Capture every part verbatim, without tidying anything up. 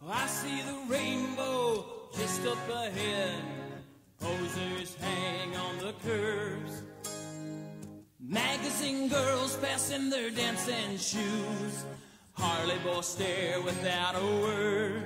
I see the rainbow just up ahead. Posers hang on the curves. Magazine girls passing their dancing shoes. Harley boys stare without a word.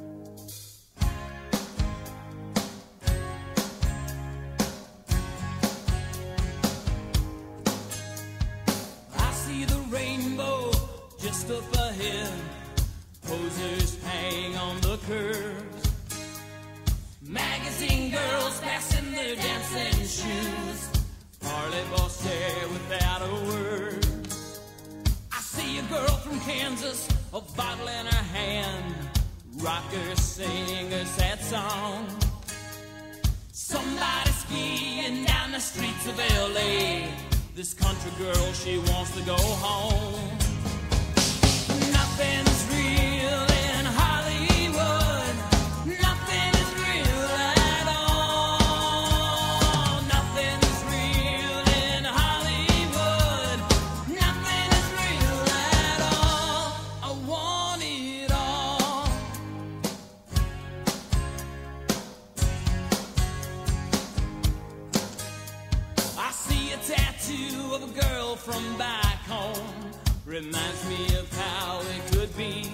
I see the rainbow just up ahead. Posers hang on the curves. Magazine girls passing their dancing shoes. Harley boys stare without a word. I see a girl from Kansas, a bottle in her hand. Rocker sing a sad song. Somebody skiing down the streets of L A. This country girl, she wants to go home. Nothing's real in Hollywood. Nothing is real at all. Nothing's real in Hollywood. Nothing is real at all. I want it all. I see a tattoo of a girl from back home. Reminds me of how it could be.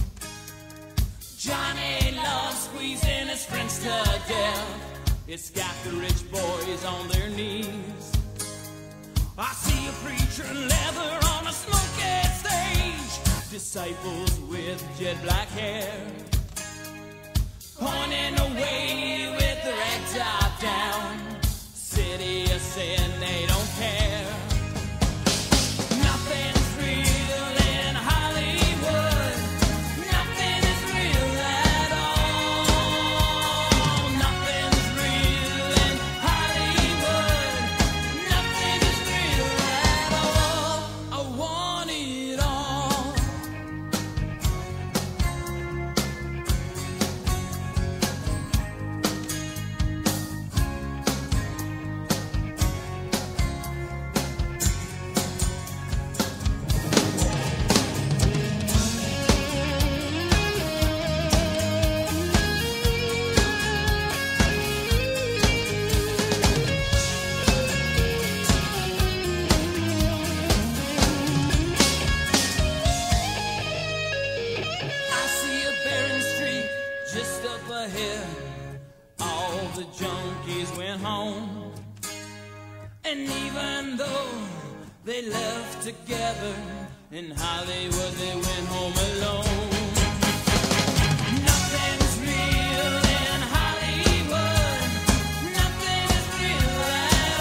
Johnny loves squeezing his friends to death. It's got the rich boys on their knees. I see a preacher in leather on a smoky stage. Disciples with jet black hair, pointing away with their head top down. City of sin, they don't care. Nothing's real in Hollywood. Nothing is real at all. Nothing's real in Hollywood. Nothing is real at all. I want it all. I see a barren street just up ahead. All the junkies went home. And even though they left together, in Hollywood they went home alone. Nothing's real in Hollywood. Nothing is real at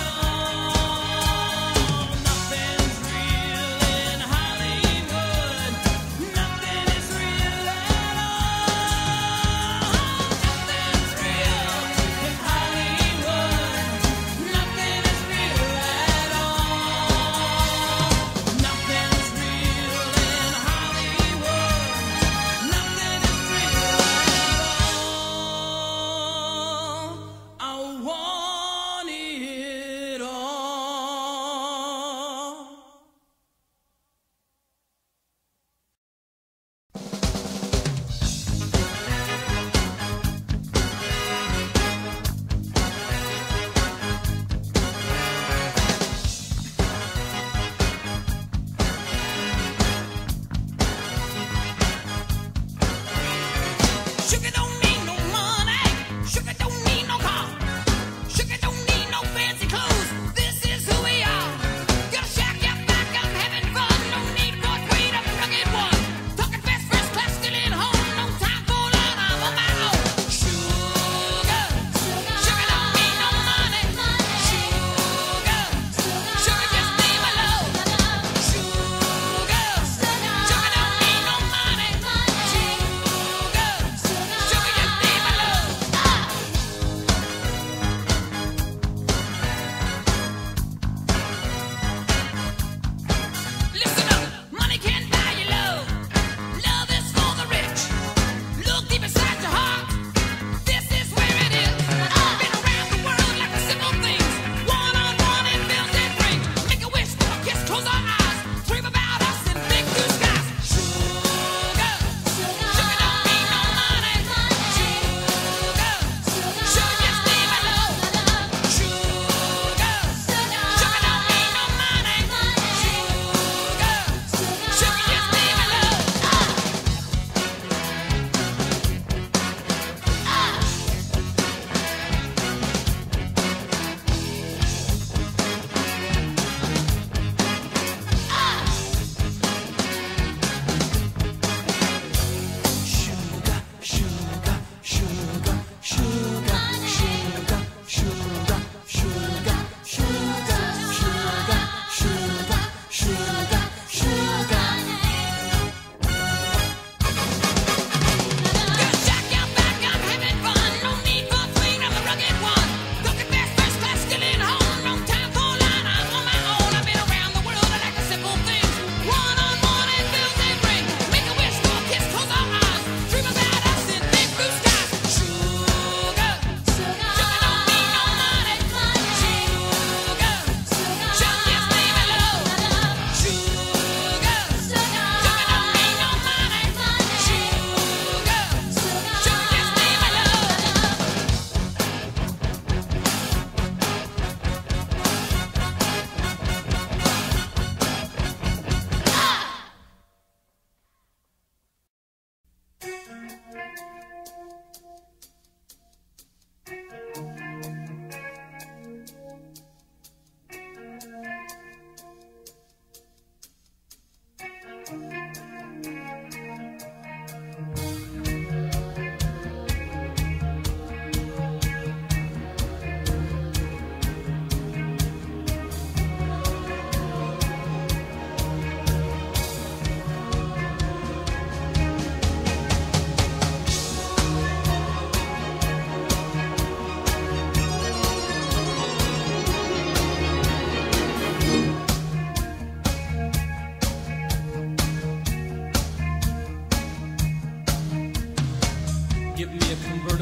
all. Nothing's real in Hollywood. Nothing is real at all. Nothing's real in Hollywood. Nothing is real at all. Nothing's real in Hollywood.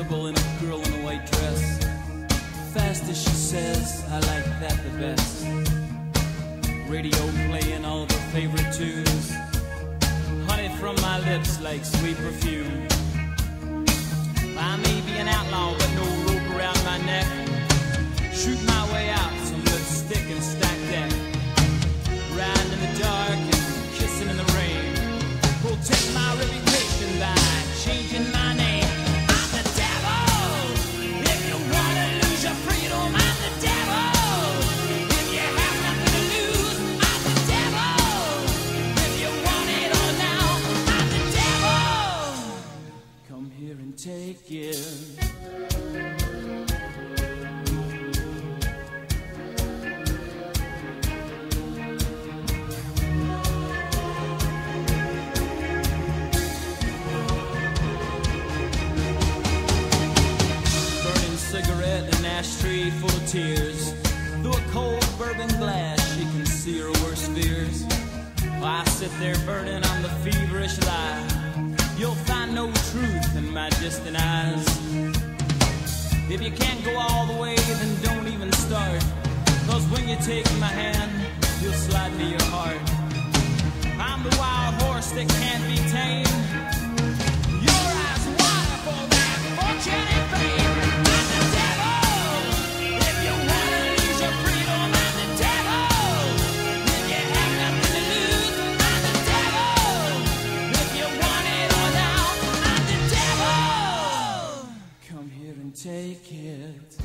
convertible and a girl in a white dress. Fast as she says, I like that the best. Radio playing all of her favorite tunes. Honey from my lips like sweet perfume. I may be an outlaw, but no rope around my neck. Shoot my way out, some lipstick and stack deck. Riding in the dark and kissing in the rain. Protect my reputation by changing my name. I'm the devil. If you wanna lose your freedom, I'm the devil. If you have nothing to lose, I'm the devil. If you want it all now, I'm the devil. Come here and take it. Ashtray full of tears. Through a cold bourbon glass, she can see her worst fears. While I sit there burning on the feverish lie, you'll find no truth in my distant eyes. If you can't go all the way, then don't even start. Cause when you take my hand, you'll slide into your heart. I'm the wild horse that can't be tamed. Your eyes wide for that fortune and fame. Take it.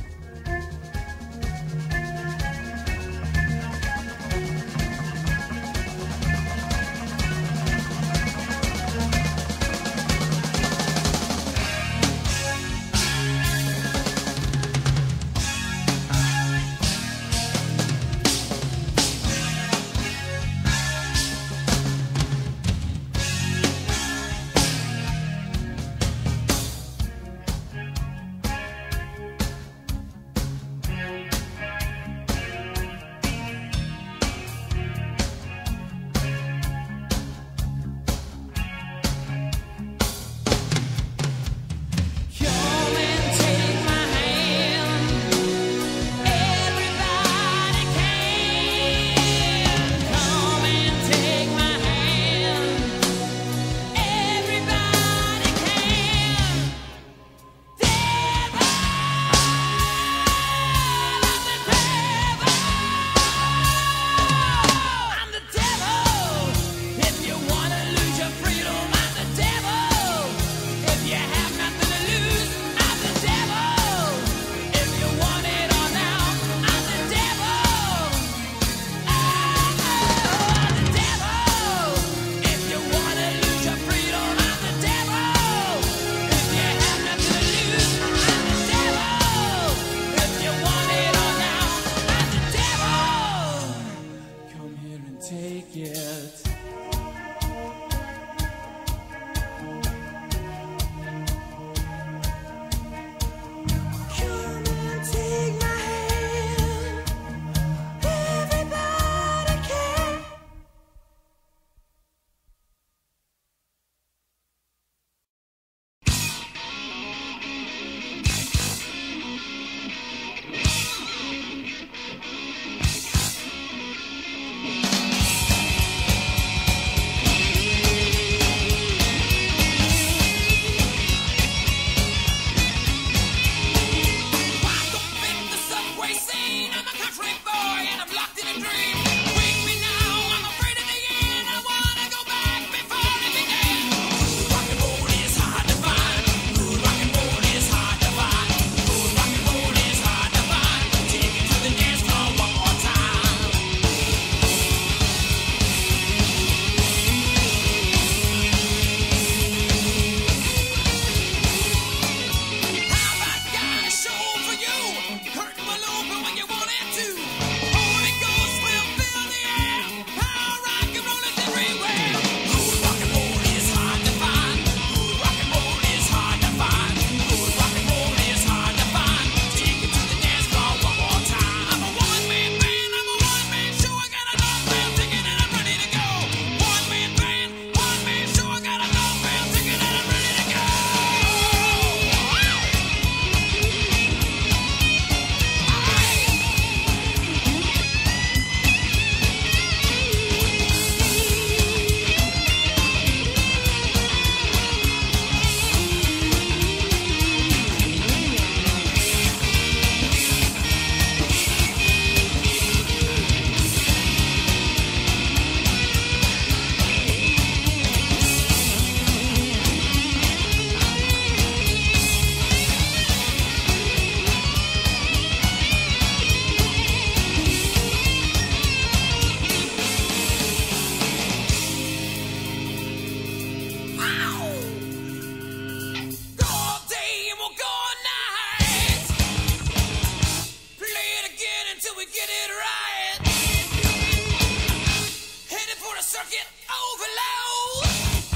circuit overload.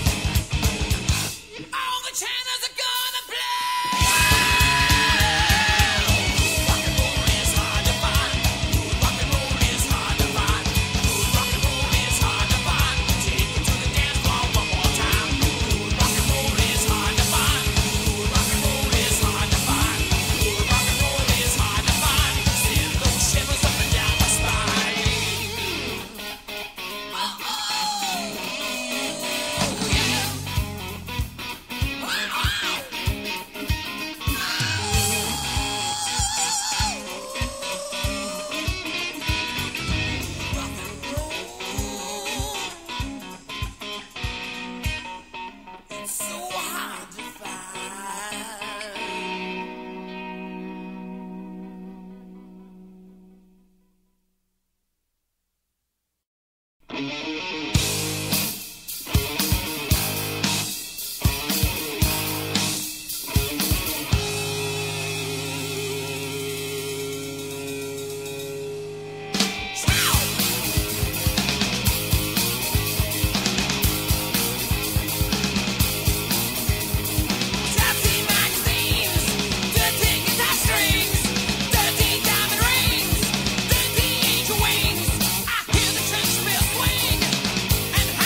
All the channels are gonna play. Rock and roll is hard to find. Rock and roll is hard to find. Rock and roll is hard to find. Take it to the dance floor one more time. Rock and roll is hard to find. Rock and roll is hard to find. Rock and roll is hard to find. Send those shivers up and down my spine. Oh, oh, yeah. Oh, oh. Rock and roll. It's so hard to find. Dirty magazines, dirty guitar strings, dirty diamond rings, dirty angel wings. I hear the church bell swing, and the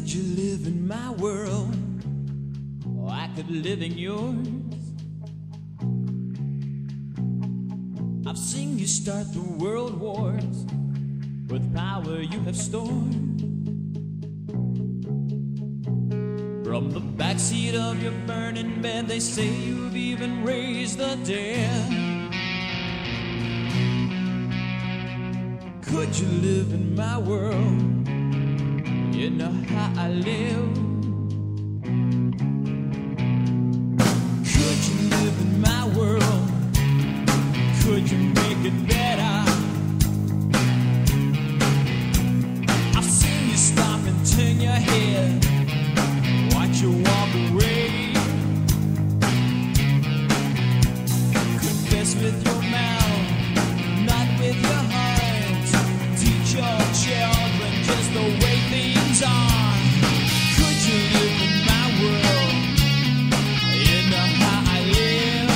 Could you live in my world, or I could live in yours? I've seen you start the world wars with power you have stored. From the backseat of your burning bed, they say you've even raised the dead. Could you live in my world? You know how I live. Could you live in my world? Could you make it better? I've seen you stop and turn your head, watch you walk away. Confess with your mouth, not with your heart. Teach your children just the way things are. Could you live in my world? You know how I live.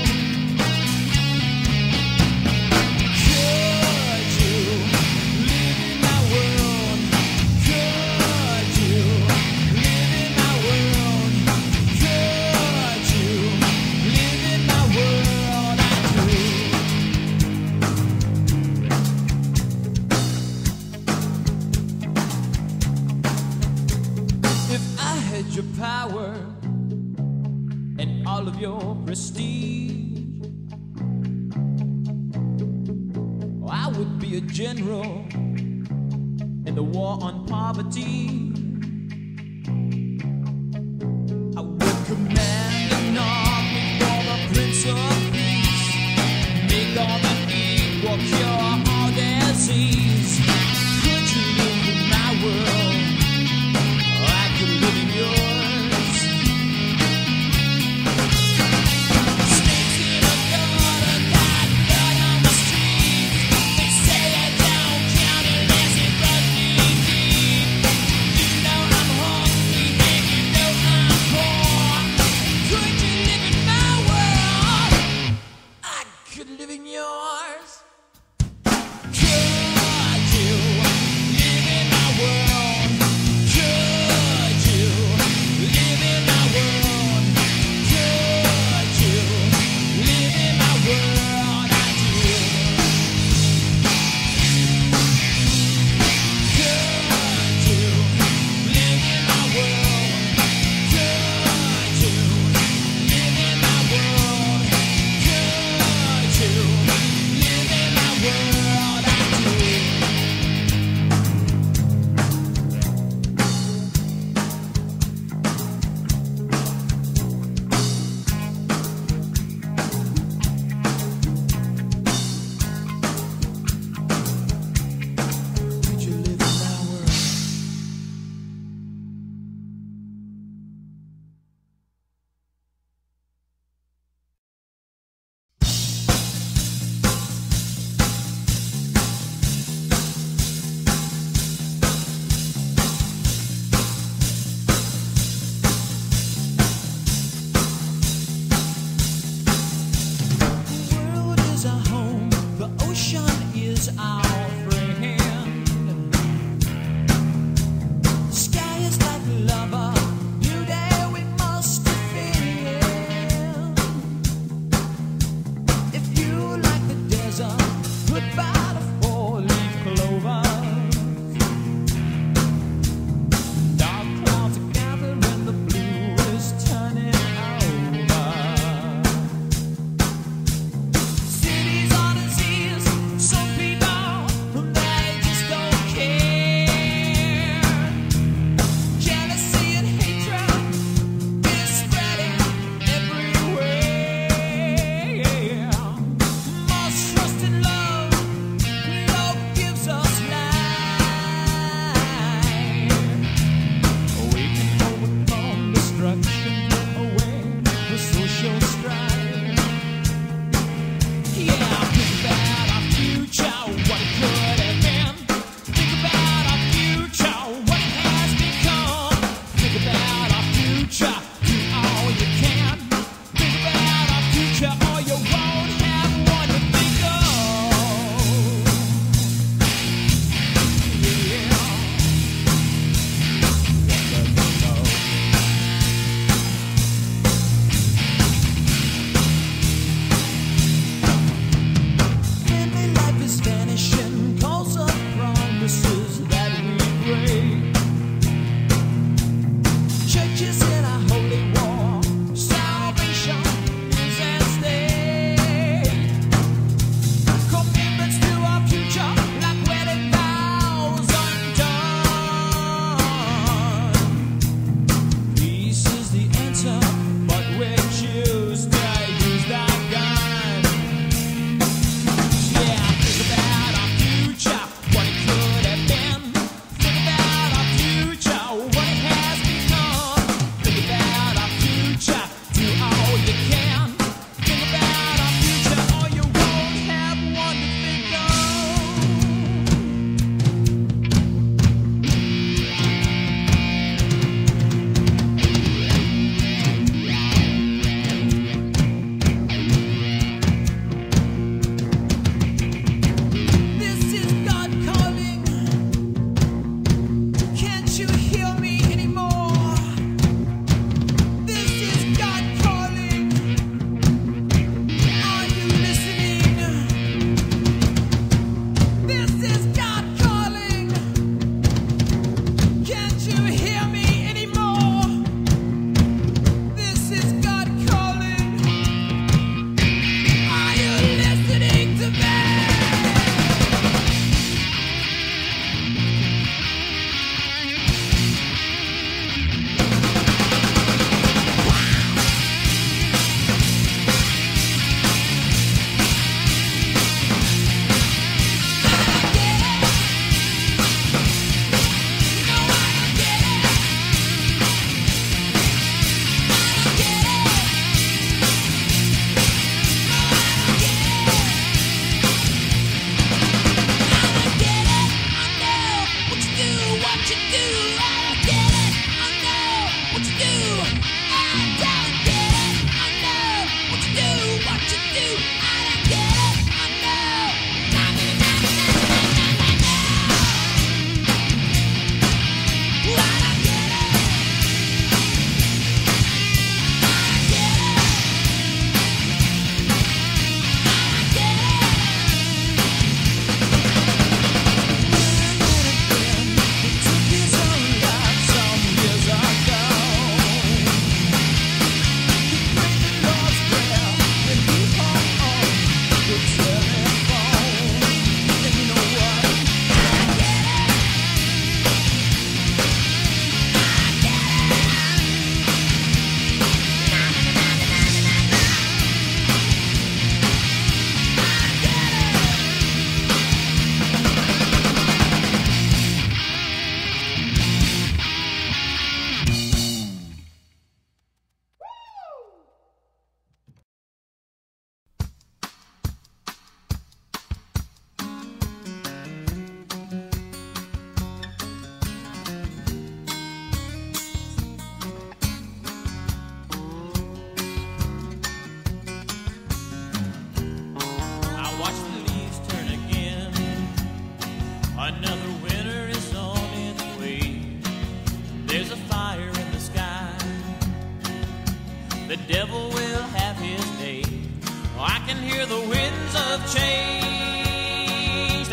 Could you live in my world? Could you live in my world? Could you live in my world? I do. If I had your power and all of your prestige, I would be a general in the war on poverty. I would command an army for the Prince of Peace, make all the equal, cure all disease. Could you live in my world? I could live in yours. Snakes in a gutter, got blood on the streets. They say I don't count unless it runs me deep. You know I'm hungry and you know I'm poor. Could you live in my world? I could live in yours. Could you live in my world? Could you live in my world? Could you live in my world? I do. Could you live in my world? Could you live in my world? Could you live in my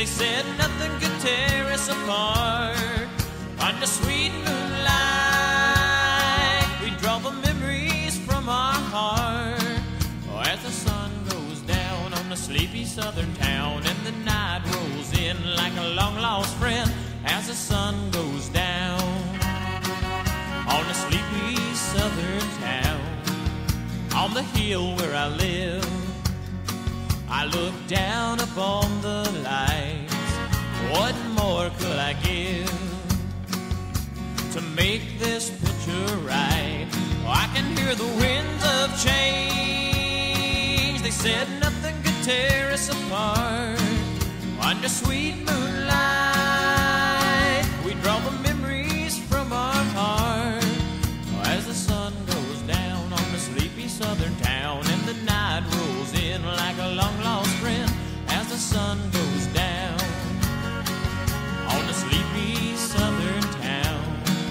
said nothing could tear us apart. Under sweet moonlight, we draw the memories from our heart. Oh, as the sun goes down on the sleepy southern town, and the night rolls in like a long-lost friend. As the sun goes down on the sleepy southern town, on the hill where I live, I look down upon the lights. What more could I give to make this picture right? Oh, I can hear the winds of change. They said nothing could tear us apart. Under sweet moonlight, we draw the memories from our heart. Oh, as the sun goes down on the sleepy southern town, and the night rolls in like a long-lost friend. As the sun goes down on the sleepy southern town.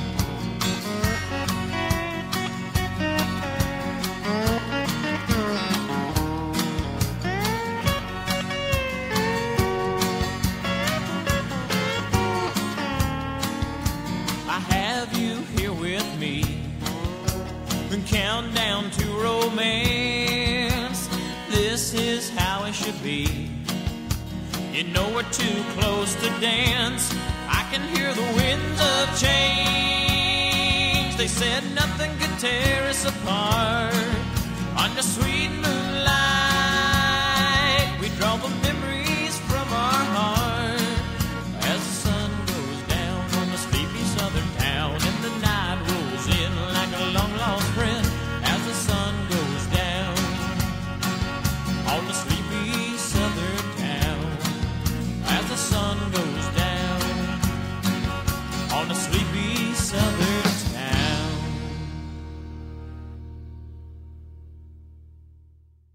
I have you here with me, and count down to romance. This is how it should be. You know we're too close to dance. I can hear the winds of change. They said nothing could tear us apart. Under sweet moonlight, we draw the memories from our heart. As the sun goes down on the sleepy southern town, and the night rolls in like a long-lost friend. As the sun goes down on the sleepy southern town, as the sun goes down on the sleepy southern town.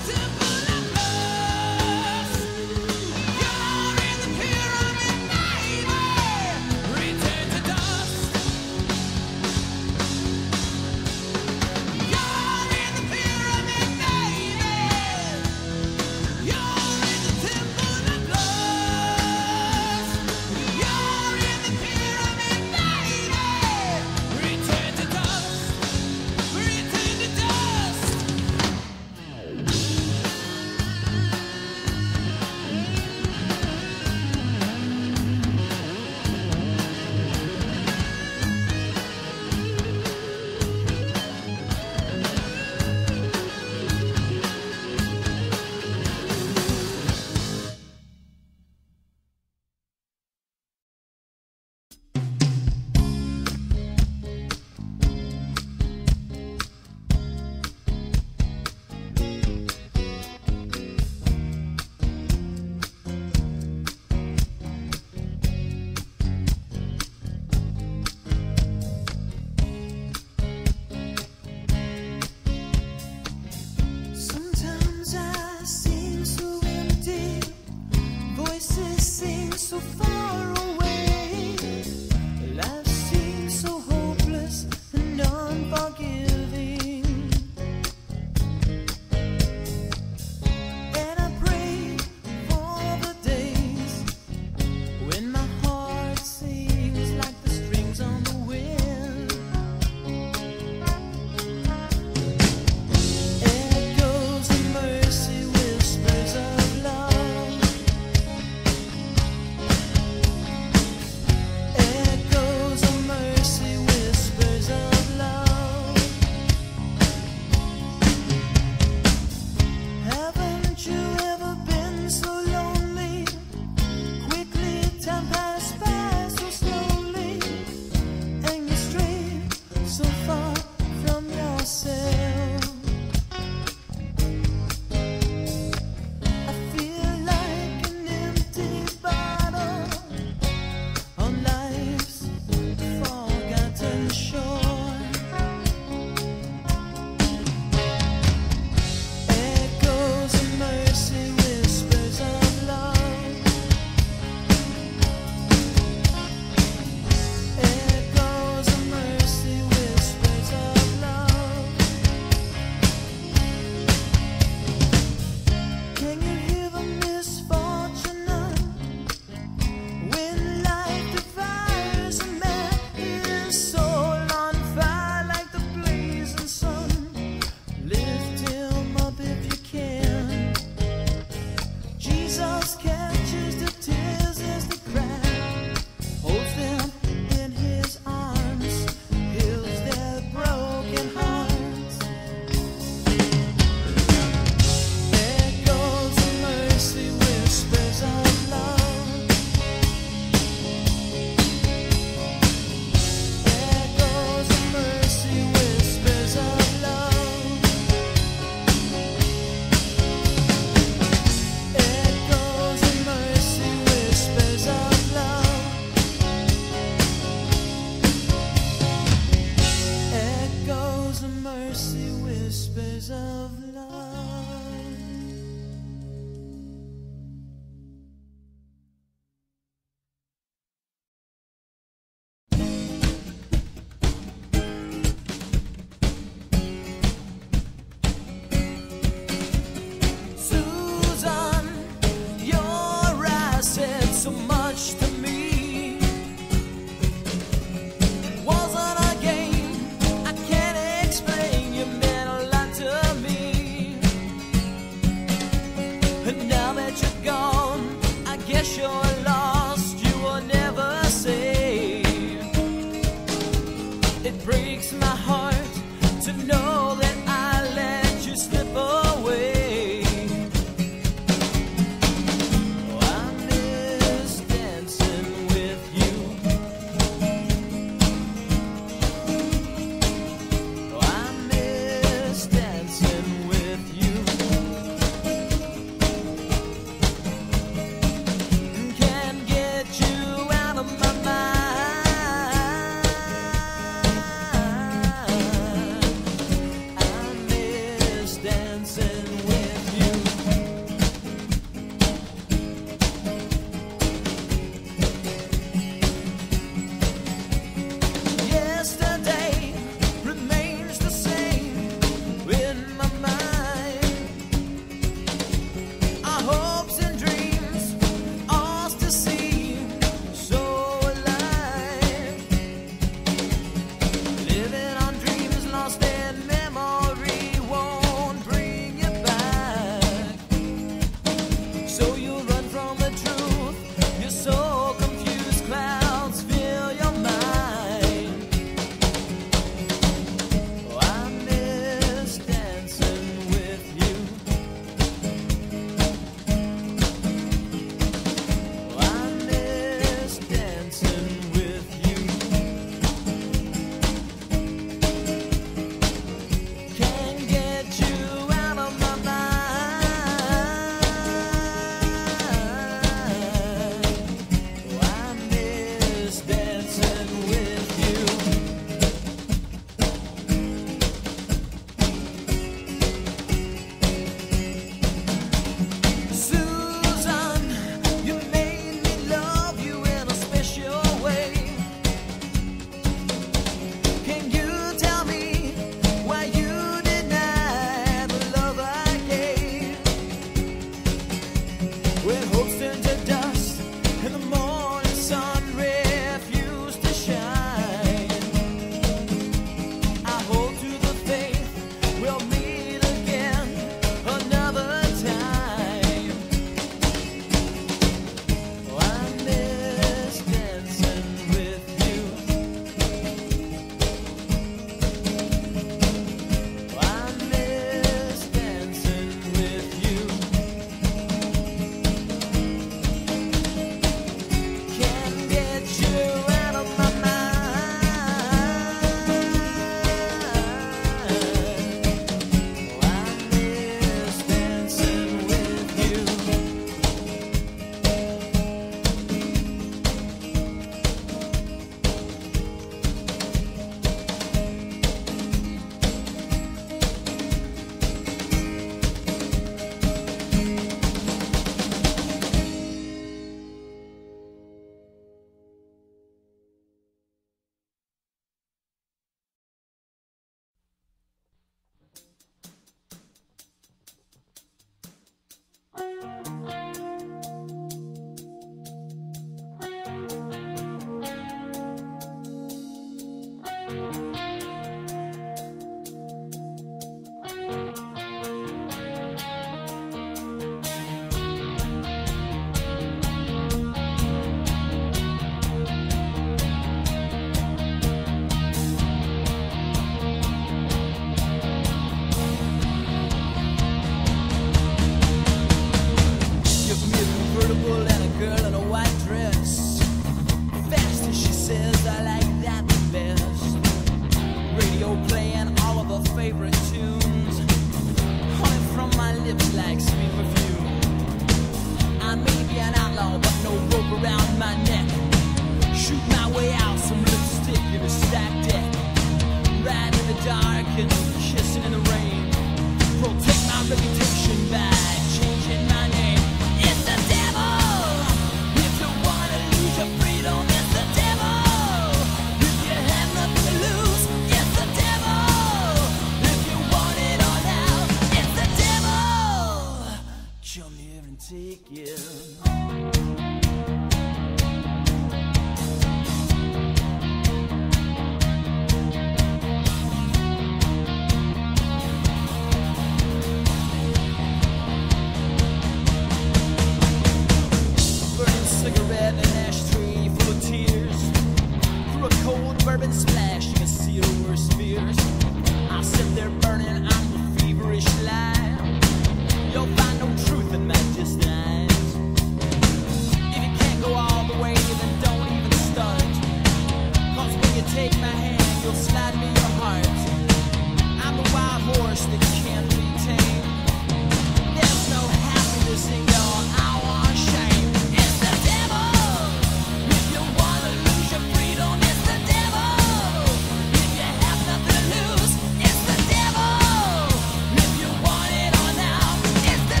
seven ashtray full of tears. Through a cold bourbon splash, you can see the worst fears. I'll sit there burning on the feverish light. You'll find no truth in my distant eyes. If you can't go all the way, then don't even start. Cause when you take my hand, you'll slide me your heart. I'm the wild horse that can't be tamed. There's no happiness in your hour of shame. It's the devil. If you wanna lose your freedom, it's the devil. If you have nothing to lose, it's the devil. If you want it all now, it's the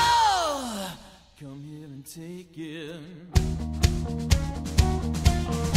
devil. Come here and take it.